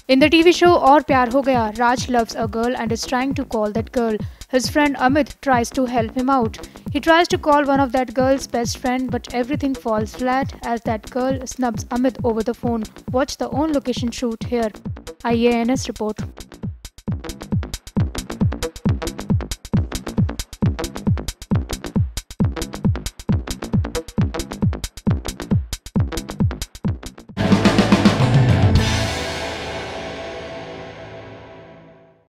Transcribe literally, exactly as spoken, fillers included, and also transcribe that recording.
In the T V show Aur Pyar Ho Gaya, Raj loves a girl and is trying to call that girl. His friend Amit tries to help him out. He tries to call one of that girl's best friend, but everything falls flat as that girl snubs Amit over the phone. Watch the on location shoot here. I A N S report.